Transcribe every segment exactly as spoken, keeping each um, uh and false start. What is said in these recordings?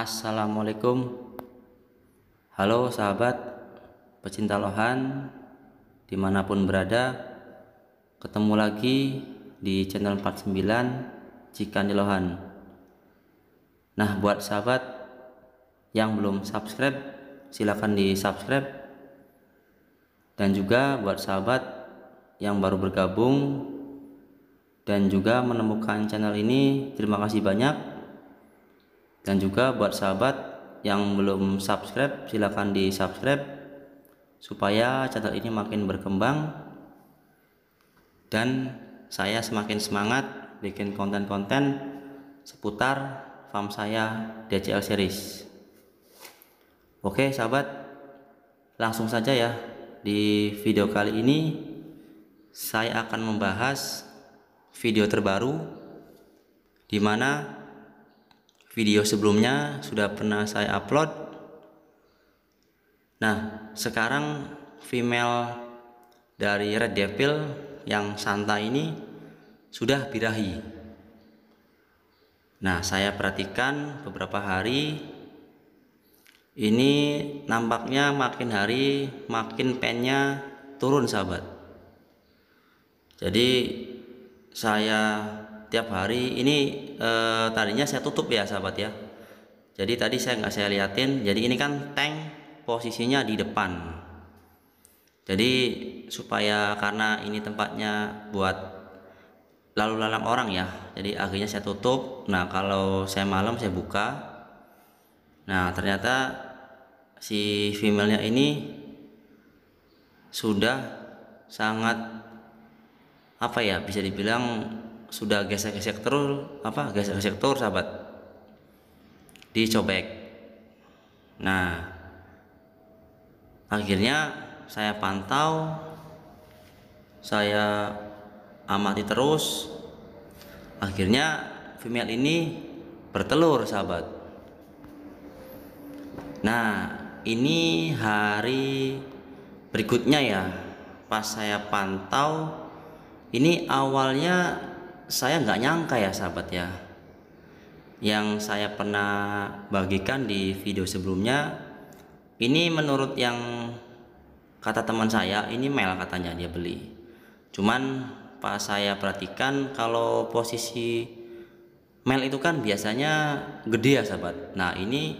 Assalamualaikum. Halo sahabat pecinta lohan dimanapun berada, ketemu lagi di channel empat puluh sembilan Cikan di Lohan. Nah, buat sahabat yang belum subscribe, silahkan di subscribe. Dan juga buat sahabat yang baru bergabung dan juga menemukan channel ini, terima kasih banyak. Dan juga buat sahabat yang belum subscribe, silahkan di subscribe supaya channel ini makin berkembang dan saya semakin semangat bikin konten-konten seputar farm saya D C L series. Oke sahabat, langsung saja ya. Di video kali ini saya akan membahas video terbaru, dimana video sebelumnya sudah pernah saya upload. Nah, sekarang female dari Red Devil yang santai ini sudah birahi. Nah, saya perhatikan beberapa hari ini nampaknya makin hari makin pennya turun sahabat. Jadi saya tiap hari ini eh, tadinya saya tutup ya sahabat ya. Jadi tadi saya nggak saya liatin. Jadi ini kan tank posisinya di depan. Jadi supaya karena ini tempatnya buat lalu lalang orang ya. Jadi akhirnya saya tutup. Nah kalau saya malam saya buka. Nah ternyata si female-nya ini sudah sangat apa ya, bisa dibilang sudah gesek-gesek terus, apa gesek-gesek terus sahabat, dicobek. Nah akhirnya saya pantau, saya amati terus, akhirnya female ini bertelur sahabat. Nah ini hari berikutnya ya, pas saya pantau ini awalnya saya nggak nyangka ya sahabat ya, yang saya pernah bagikan di video sebelumnya ini menurut yang kata teman saya ini male katanya dia beli. Cuman pas saya perhatikan kalau posisi male itu kan biasanya gede ya sahabat. Nah ini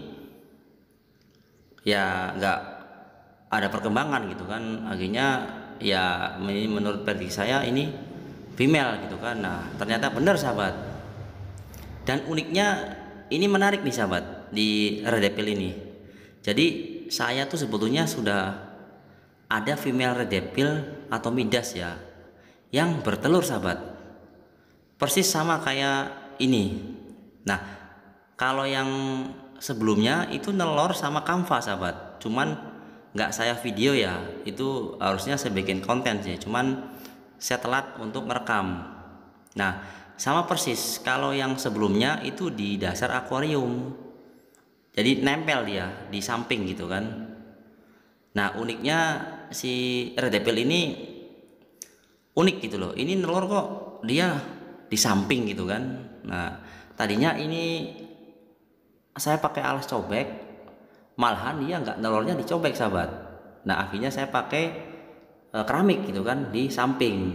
ya nggak ada perkembangan gitu kan, akhirnya ya menurut prediksi saya ini female gitu kan. Nah ternyata benar sahabat, dan uniknya ini menarik nih sahabat di Red Devil ini. Jadi saya tuh sebetulnya sudah ada female Red Devil atau Midas ya yang bertelur sahabat, persis sama kayak ini. Nah kalau yang sebelumnya itu nelor sama kamfa sahabat, cuman nggak saya video ya, itu harusnya saya bikin konten sih, cuman saya telat untuk merekam. Nah sama persis kalau yang sebelumnya itu di dasar akuarium, jadi nempel dia di samping gitu kan. Nah uniknya si Red Devil ini unik gitu loh, ini nelor kok dia di samping gitu kan. Nah tadinya ini saya pakai alas cobek, malahan dia nggak nelornya dicobek sahabat. Nah akhirnya saya pakai keramik gitu kan di samping.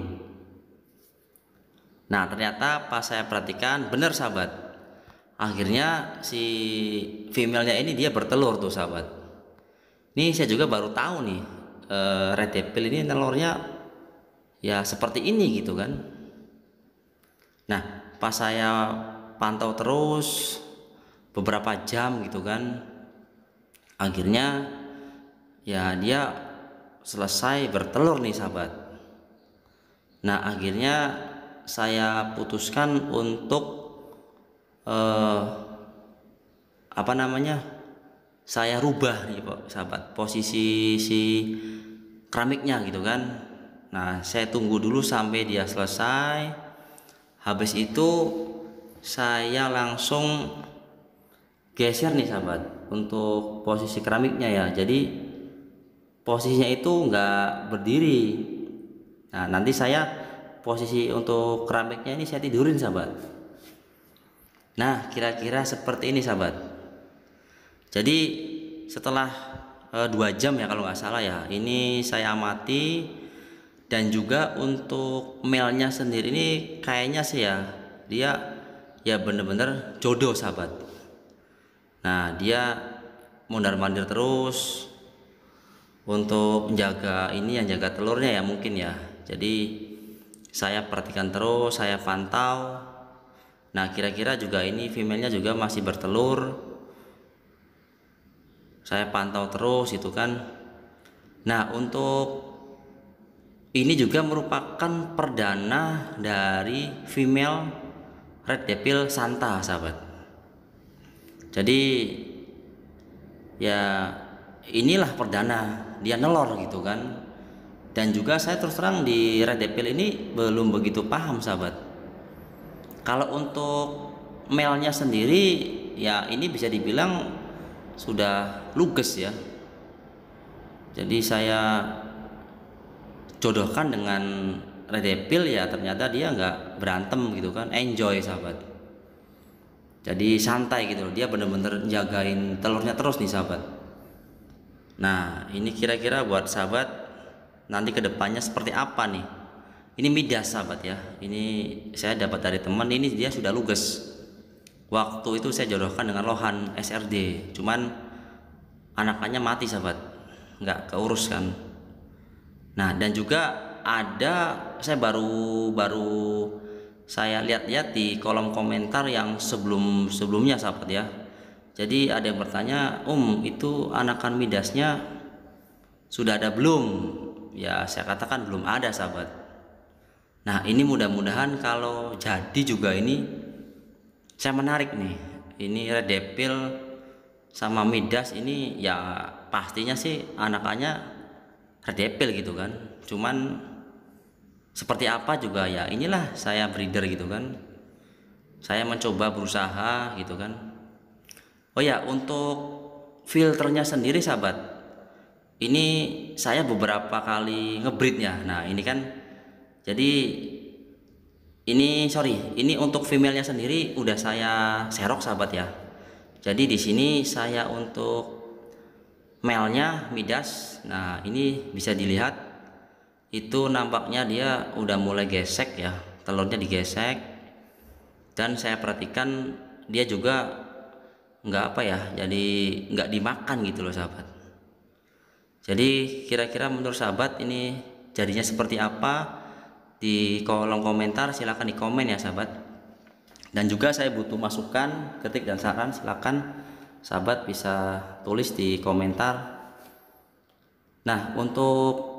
Nah ternyata pas saya perhatikan bener sahabat, akhirnya si female-nya ini dia bertelur tuh sahabat. Ini saya juga baru tahu nih, eh, Red Devil ini telurnya ya seperti ini gitu kan. Nah pas saya pantau terus beberapa jam gitu kan, akhirnya ya dia selesai bertelur nih sahabat. Nah akhirnya saya putuskan untuk eh, apa namanya, saya rubah nih sahabat posisi si keramiknya gitu kan. Nah saya tunggu dulu sampai dia selesai, habis itu saya langsung geser nih sahabat untuk posisi keramiknya ya. Jadi posisinya itu enggak berdiri. Nah nanti saya posisi untuk keramiknya ini saya tidurin sahabat. Nah kira-kira seperti ini sahabat. Jadi setelah e, dua jam ya kalau nggak salah ya, ini saya amati. Dan juga untuk mailnya sendiri ini kayaknya sih ya, dia ya bener-bener jodoh sahabat. Nah dia mondar-mandir terus untuk menjaga ini, yang jaga telurnya ya mungkin ya. Jadi saya perhatikan terus, saya pantau. Nah kira-kira juga ini female-nya juga masih bertelur, saya pantau terus itu kan. Nah untuk ini juga merupakan perdana dari female red devil Santa sahabat. Jadi ya inilah perdana dia nelor gitu kan. Dan juga saya terus terang di red devil ini belum begitu paham sahabat. Kalau untuk male-nya sendiri ya ini bisa dibilang sudah luges ya. Jadi saya jodohkan dengan red devil ya, ternyata dia nggak berantem gitu kan, enjoy sahabat. Jadi santai gitu, dia bener-bener jagain telurnya terus nih sahabat. Nah ini kira-kira buat sahabat nanti kedepannya seperti apa nih. Ini midas sahabat ya, ini saya dapat dari teman, ini dia sudah luges. Waktu itu saya jodohkan dengan lohan S R D, cuman anakannya mati sahabat, nggak keurus kan. Nah dan juga ada, saya baru baru saya lihat-lihat di kolom komentar yang sebelum sebelumnya sahabat ya. Jadi ada yang bertanya, Om itu anakan midasnya sudah ada belum? Ya saya katakan belum ada sahabat. Nah ini mudah-mudahan kalau jadi juga ini saya menarik nih. Ini red devil sama midas ini ya pastinya sih anakannya red devil gitu kan. Cuman seperti apa juga ya inilah saya breeder gitu kan. Saya mencoba berusaha gitu kan. Oh ya untuk filternya sendiri sahabat, ini saya beberapa kali ngebreednya. Nah ini kan jadi ini sorry ini untuk female-nya sendiri udah saya serok sahabat ya. Jadi di sini saya untuk male-nya midas. Nah ini bisa dilihat itu nampaknya dia udah mulai gesek ya, telurnya digesek. Dan saya perhatikan dia juga nggak apa ya, jadi nggak dimakan gitu loh sahabat. Jadi kira-kira menurut sahabat ini jadinya seperti apa, di kolom komentar silahkan di komen ya sahabat. Dan juga saya butuh masukan, kritik dan saran, silakan sahabat bisa tulis di komentar. Nah untuk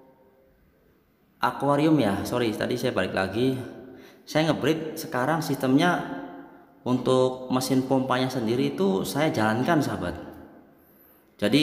akuarium ya, sorry tadi saya balik lagi, saya ngebreed sekarang sistemnya untuk mesin pompanya sendiri itu saya jalankan sahabat. Jadi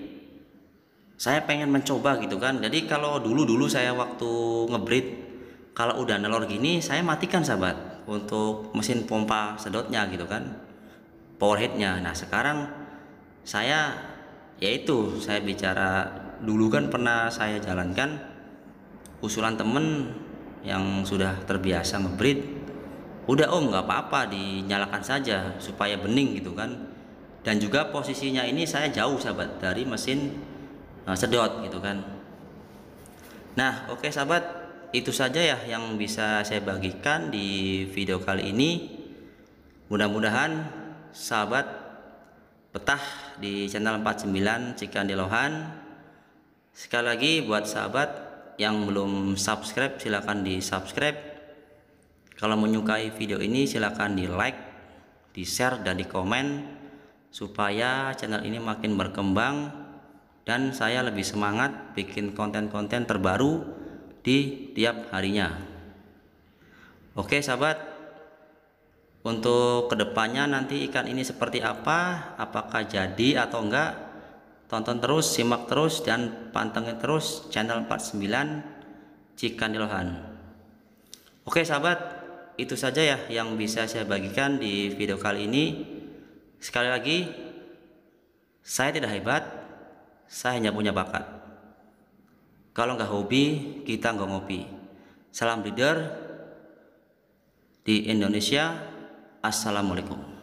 saya pengen mencoba gitu kan. Jadi kalau dulu-dulu saya waktu ngebreed kalau udah nelor gini saya matikan sahabat untuk mesin pompa sedotnya gitu kan, power headnya. Nah sekarang saya yaitu saya bicara dulu kan pernah saya jalankan usulan temen yang sudah terbiasa ngebreed, udah om nggak apa-apa dinyalakan saja supaya bening gitu kan. Dan juga posisinya ini saya jauh sahabat dari mesin uh, sedot gitu kan. Nah oke okay, sahabat, itu saja ya yang bisa saya bagikan di video kali ini. Mudah-mudahan sahabat betah di channel empat puluh sembilan Cikandi Lohan. Sekali lagi buat sahabat yang belum subscribe silahkan di subscribe. Kalau menyukai video ini silahkan di like, di share dan di komen supaya channel ini makin berkembang dan saya lebih semangat bikin konten-konten terbaru di tiap harinya. Oke sahabat, untuk kedepannya nanti ikan ini seperti apa, apakah jadi atau enggak, tonton terus, simak terus, dan pantengin terus channel empat puluh sembilan Cikandi Lohan. Oke sahabat, itu saja ya yang bisa saya bagikan di video kali ini. Sekali lagi, saya tidak hebat, saya hanya punya bakat. Kalau nggak hobi, kita nggak ngopi. Salam breeder di Indonesia. Assalamualaikum.